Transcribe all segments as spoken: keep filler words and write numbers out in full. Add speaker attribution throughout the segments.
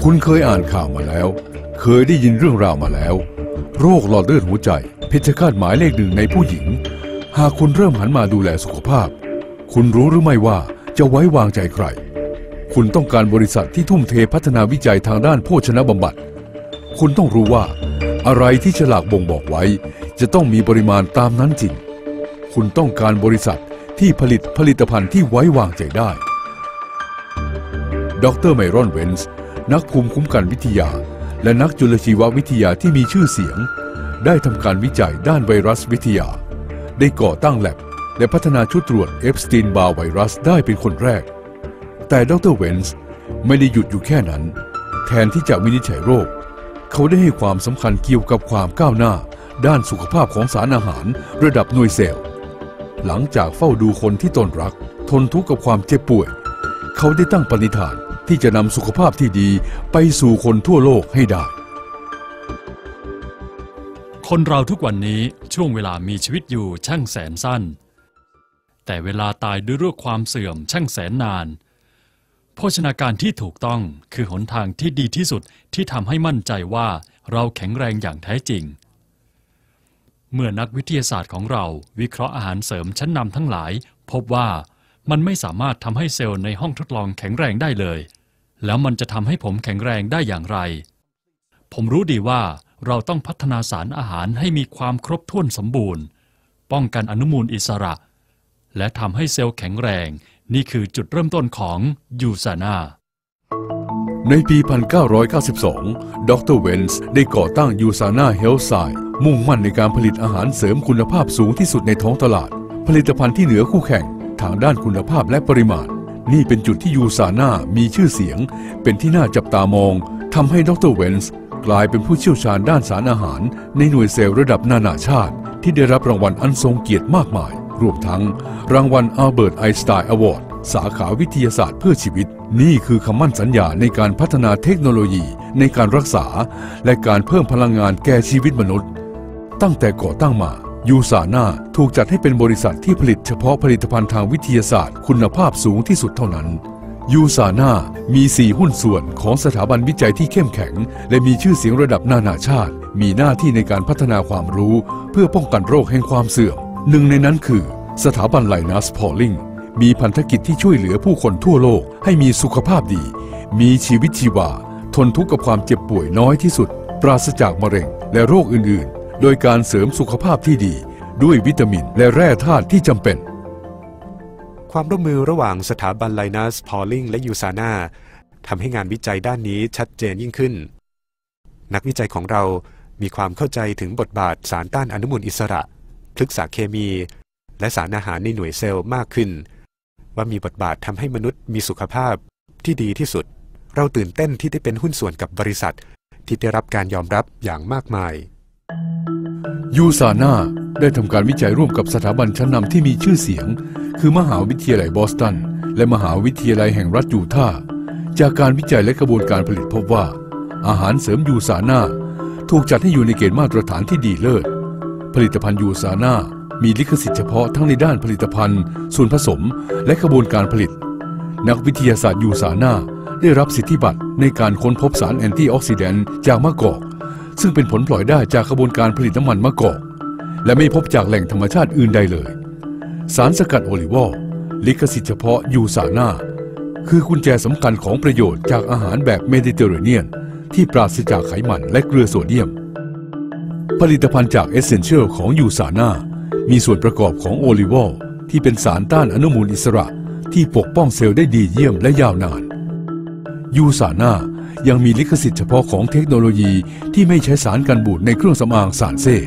Speaker 1: คุณเคยอ่านข่าวมาแล้วเคยได้ยินเรื่องราวมาแล้วโรคหลอดเลือดหัวใจเพชฌฆาตหมายเลขหนึ่งในผู้หญิงหากคุณเริ่มหันมาดูแลสุขภาพคุณรู้หรือไม่ว่าจะไว้วางใจใครคุณต้องการบริษัทที่ทุ่มเทพัฒนาวิจัยทางด้านโภชนบำบัดคุณต้องรู้ว่าอะไรที่ฉลากบ่งบอกไว้จะต้องมีปริมาณตามนั้นจริงคุณต้องการบริษัทที่ผลิตผลิตภัณฑ์ที่ไว้วางใจได้ดรไมรอนเวนส์นักภูมิคุ้มกันวิทยาและนักจุลชีววิทยาที่มีชื่อเสียงได้ทำการวิจัยด้านไวรัสวิทยาได้ก่อตั้งแลบและพัฒนาชุดตรวจเอฟสตีนบาร์ไวรัสได้เป็นคนแรกแต่ดรเวนส์ไม่ได้หยุดอยู่แค่นั้นแทนที่จะวินิจฉัยโรคเขาได้ให้ความสำคัญเกี่ยวกับความก้าวหน้าด้านสุขภาพของสารอาหารระดับหน่วยเซลล์หลังจากเฝ้าดูคนที่ตนรักทนทุกข์กับความเจ็บป่วยเขาได้ตั้งปณิธานที่จะนำสุขภาพที่ดีไปสู่คนทั่วโลกให้ได้
Speaker 2: คนเราทุกวันนี้ช่วงเวลามีชีวิตอยู่ช่างแสนสั้นแต่เวลาตายด้วยโรคความเสื่อมช่างแสนนานโภชนาการที่ถูกต้องคือหนทางที่ดีที่สุดที่ทำให้มั่นใจว่าเราแข็งแรงอย่างแท้จริงเมื่อนักวิทยาศาสตร์ของเราวิเคราะห์อาหารเสริมชั้นนำทั้งหลายพบว่ามันไม่สามารถทำให้เซลล์ในห้องทดลองแข็งแรงได้เลยแล้วมันจะทำให้ผมแข็งแรงได้อย่างไรผมรู้ดีว่าเราต้องพัฒนาสารอาหารให้มีความครบถ้วนสมบูรณ์ป้องกันอนุมูลอิสระและทำให้เซลล์แข็งแรงนี่คือจุดเริ่มต้นของยูซาน่า
Speaker 1: ในปี หนึ่งพันเก้าร้อยเก้าสิบสอง ดรเวนส์ได้ก่อตั้งยูซาน่าเฮลท์ไซน์มุ่งมั่นในการผลิตอาหารเสริมคุณภาพสูงที่สุดในท้องตลาดผลิตภัณฑ์ที่เหนือคู่แข่งทางด้านคุณภาพและปริมาณนี่เป็นจุดที่ยูซาน่ามีชื่อเสียงเป็นที่น่าจับตามองทำให้ดรเวนส์กลายเป็นผู้เชี่ยวชาญด้านสารอาหารในหน่วยเซลล์ระดับนานาชาติที่ได้รับรางวัลอันทรงเกียรติมากมายรวมทั้งรางวัลอัลเบิร์ตไอน์สไตน์อวอร์ดสาขาวิทยาศาสตร์เพื่อชีวิตนี่คือคำมั่นสัญญาในการพัฒนาเทคโนโลยีในการรักษาและการเพิ่มพลังงานแก่ชีวิตมนุษย์ตั้งแต่ก่อตั้งมายูซาน่าถูกจัดให้เป็นบริษัทที่ผลิตเฉพาะผลิตภัณฑ์ทางวิทยาศาสตร์คุณภาพสูงที่สุดเท่านั้นยูซาน่ามีสี่หุ้นส่วนของสถาบันวิจัยที่เข้มแข็งและมีชื่อเสียงระดับนานาชาติมีหน้าที่ในการพัฒนาความรู้เพื่อป้องกันโรคแห่งความเสื่อมหนึ่งในนั้นคือสถาบันไลนัสพอลลิงมีพันธกิจที่ช่วยเหลือผู้คนทั่วโลกให้มีสุขภาพดีมีชีวิตชีวาทนทุกข์กับความเจ็บป่วยน้อยที่สุดปราศจากมะเร็งและโรคอื่นๆโดยการเสริมสุขภาพที่ดีด้วยวิตามินและแร่ธาตุที่จำเป็น
Speaker 3: ความร่วมมือระหว่างสถาบันไลนัสพอลลิงและยูซาน่าทำให้งานวิจัยด้านนี้ชัดเจนยิ่งขึ้นนักวิจัยของเรามีความเข้าใจถึงบทบาทสารต้านอนุมูลอิสระพฤกษเคมีและสารอาหารในหน่วยเซลล์มากขึ้นว่ามีบทบาททำให้มนุษย์มีสุขภาพที่ดีที่สุดเราตื่นเต้นที่ได้เป็นหุ้นส่วนกับบริษัทที่ได้รับการยอมรับอย่างมากมาย
Speaker 1: ยูซาน่าได้ทำการวิจัยร่วมกับสถาบันชั้นนำที่มีชื่อเสียงคือมหาวิทยาลัยบอสตันและมหาวิทยาลัยแห่งรัฐยูทาห์จากการวิจัยและกระบวนการผลิตพบว่าอาหารเสริมยูซาน่าถูกจัดให้อยู่ในเกณฑ์มาตรฐานที่ดีเลิศผลิตภัณฑ์ยูซาน่ามีลิขสิทธิ์เฉพาะทั้งในด้านผลิตภัณฑ์ส่วนผสมและกระบวนการผลิตนักวิทยาศาสตร์ยูซาน่าได้รับสิทธิบัตรในการค้นพบสารแอนตี้ออกซิแดนต์จากมะกอกซึ่งเป็นผลพลอยได้จากกระบวนการผลิตน้ำมันมะกอกและไม่พบจากแหล่งธรรมชาติอื่นใดเลยสารสกัดโอลิวอลลิขสิทธิ์เฉพาะยูซาน่าคือกุญแจสำคัญของประโยชน์จากอาหารแบบเมดิเตอร์เรเนียนที่ปราศจากไขมันและเกลือโซเดียมผลิตภัณฑ์จากเอสเซนเชียลของยูซาน่ามีส่วนประกอบของโอลิวอลที่เป็นสารต้านอนุมูลอิสระที่ปกป้องเซลล์ได้ดีเยี่ยมและยาวนานยูซาน่ายังมีลิขสิทธิ์เฉพาะของเทคโนโลยีที่ไม่ใช้สารกันบูดในเครื่องสำอางซานเซ่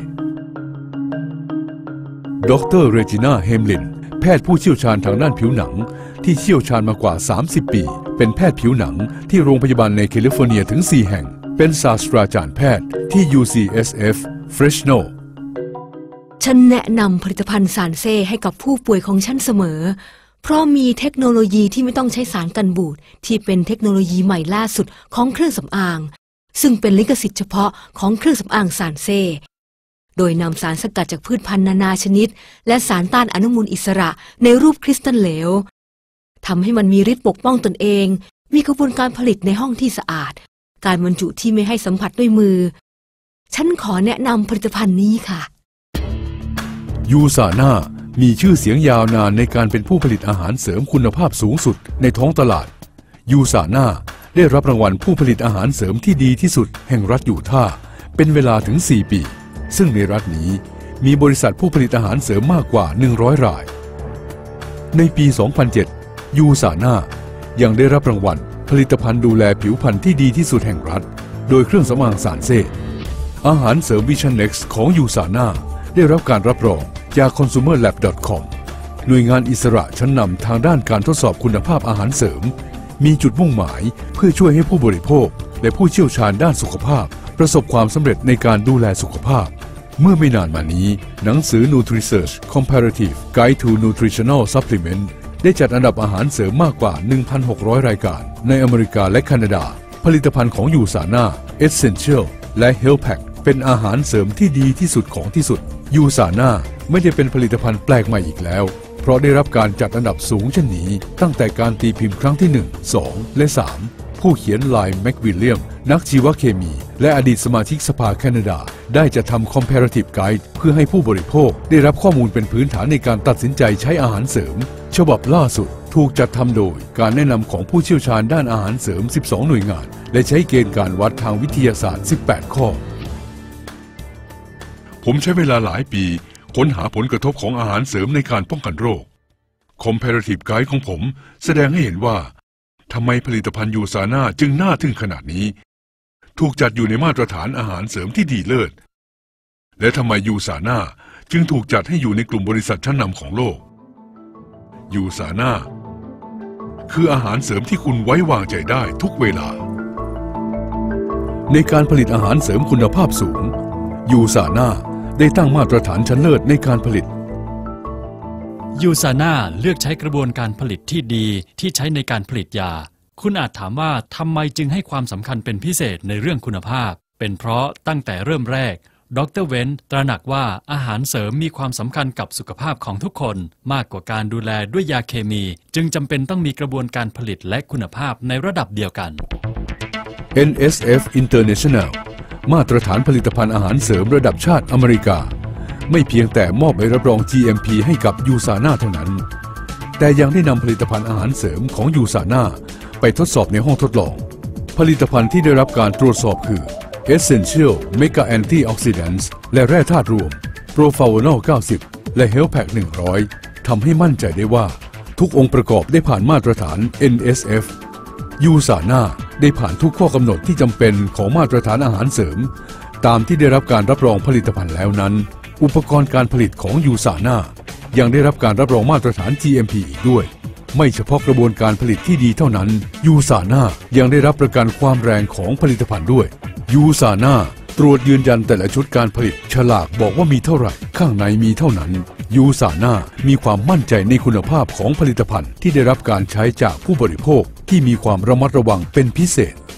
Speaker 1: ดรเรจิน่าเฮมลินแพทย์ผู้เชี่ยวชาญทางด้านผิวหนังที่เชี่ยวชาญมากว่าสามสิบปีเป็นแพทย์ผิวหนังที่โรงพยาบาลในแคลิฟอร์เนียถึงสี่แห่งเป็นศาสตราจารย์แพทย์ที่ ยู ซี เอส เอฟ Fresno
Speaker 4: ฉันแนะนำผลิตภัณฑ์ซานเซ่ให้กับผู้ป่วยของฉันเสมอเพราะมีเทคโนโลยีที่ไม่ต้องใช้สารกันบูดที่เป็นเทคโนโลยีใหม่ล่าสุดของเครื่องสำอางซึ่งเป็นลิขสิทธิ์เฉพาะของเครื่องสำอางซานเซ่โดยนำสารสกัดจากพืชพันธุ์นานาชนิดและสารต้านอนุมูลอิสระในรูปคริสตัลเหลวทำให้มันมีฤทธิ์ปกป้องตนเองมีกระบวนการผลิตในห้องที่สะอาดการบรรจุที่ไม่ให้สัมผัสด้วยมือฉันขอแนะนำผลิตภัณฑ์นี้ค่ะ
Speaker 1: ยูซาน่ามีชื่อเสียงยาวนานในการเป็นผู้ผลิตอาหารเสริมคุณภาพสูงสุดในท้องตลาดยูซาน่าได้รับรางวัลผู้ผลิตอาหารเสริมที่ดีที่สุดแห่งรัฐยูทาห์เป็นเวลาถึงสี่ปีซึ่งในรัฐนี้มีบริษัทผู้ผลิตอาหารเสริมมากกว่าหนึ่งร้อยรายในปี สองพันเจ็ด ยูซาน่ายังได้รับรางวัลผลิตภัณฑ์ดูแลผิวพรรณที่ดีที่สุดแห่งรัฐโดยเครื่องสำอางซานเซ่อาหารเสริม Vision Next ของยูซาน่าได้รับการรับรองจาก คอน ซูเมอร์ แลบ ดอท คอม หน่วยงานอิสระชั้นนำทางด้านการทดสอบคุณภาพอาหารเสริมมีจุดมุ่งหมายเพื่อช่วยให้ผู้บริโภคและผู้เชี่ยวชาญด้านสุขภาพประสบความสำเร็จในการดูแลสุขภาพเมื่อไม่นานมานี้หนังสือ NutriSearch Comparative Guide to Nutritional Supplement ได้จัดอันดับอาหารเสริมมากกว่า หนึ่งพันหกร้อย รายการในอเมริกาและแคนาดาผลิตภัณฑ์ของยูซาน่า Essential และ Health Pack เป็นอาหารเสริมที่ดีที่สุดของที่สุดยูซาน่าไม่ได้เป็นผลิตภัณฑ์แปลกใหม่อีกแล้วเพราะได้รับการจัดอันดับสูงเช่นนี้ตั้งแต่การตีพิมพ์ครั้งที่หนึ่ง สอง และ สาม ผู้เขียนไลน์แม็กวิลเลียมนักชีวเคมีและอดีตสมาชิกสภาแคนาดาได้จัดทำ Comparative Guide เพื่อให้ผู้บริโภคได้รับข้อมูลเป็นพื้นฐานในการตัดสินใจใช้อาหารเสริมฉบับล่าสุดถูกจัดทำโดยการแนะนำของผู้เชี่ยวชาญด้านอาหารเสริมสิบสองหน่วยงานและใช้เกณฑ์การวัดทางวิทยาศาสตร์สิบแปดข้อผมใช้เวลาหลายปีค้นหาผลกระทบของอาหารเสริมในการป้องกันโรค Comparative Guide ของผมแสดงให้เห็นว่าทำไมผลิตภัณฑ์ยูซาน่าจึงน่าทึ่งขนาดนี้ถูกจัดอยู่ในมาตรฐานอาหารเสริมที่ดีเลิศและทำไมยูซาน่าจึงถูกจัดให้อยู่ในกลุ่มบริษัทชั้นนำของโลกยูซาน่าคืออาหารเสริมที่คุณไว้วางใจได้ทุกเวลาในการผลิตอาหารเสริมคุณภาพสูงยูซาน่าได้ตั้งมาตรฐานชั้นเลิศในการผลิต
Speaker 2: ยูซาน่าเลือกใช้กระบวนการผลิตที่ดีที่ใช้ในการผลิตยาคุณอาจถามว่าทำไมจึงให้ความสำคัญเป็นพิเศษในเรื่องคุณภาพเป็นเพราะตั้งแต่เริ่มแรกดร.เวนตระหนักว่าอาหารเสริมมีความสำคัญกับสุขภาพของทุกคนมากกว่าการดูแลด้วยยาเคมีจึงจำเป็นต้องมีกระบวนการผลิตและคุณภาพในระดับเดียวกัน
Speaker 1: เอ็น เอส เอฟ International มาตรฐานผลิตภัณฑ์อาหารเสริมระดับชาติอเมริกาไม่เพียงแต่มอบใบรับรอง จี เอ็ม พี ให้กับยูซาน่าเท่านั้นแต่ยังได้นำผลิตภัณฑ์อาหารเสริมของยูซาน่าไปทดสอบในห้องทดลองผลิตภัณฑ์ที่ได้รับการตรวจสอบคือ Essential Mega Antioxidants และแร่ธาตุรวม Proflavonol เก้าสิบและ Health Pack หนึ่งร้อยทำให้มั่นใจได้ว่าทุกองค์ประกอบได้ผ่านมาตรฐาน เอ็น เอส เอฟ ยูซาน่าได้ผ่านทุกข้อกำหนดที่จำเป็นของมาตรฐานอาหารเสริมตามที่ได้รับการรับรองผลิตภัณฑ์แล้วนั้นอุปกรณ์การผลิตของยูซาน่ายังได้รับการรับรองมาตรฐาน จี เอ็ม พี อีกด้วยไม่เฉพาะกระบวนการผลิตที่ดีเท่านั้นยูซาน่ายังได้รับประกันความแรงของผลิตภัณฑ์ด้วยยูซาน่าตรวจยืนยันแต่ละชุดการผลิตฉลากบอกว่ามีเท่าไหร่ข้างในมีเท่านั้นยูซาน่ามีความมั่นใจในคุณภาพของผลิตภัณฑ์ที่ได้รับการใช้จากผู้บริโภคที่มีความระมัดระวังเป็นพิเศษ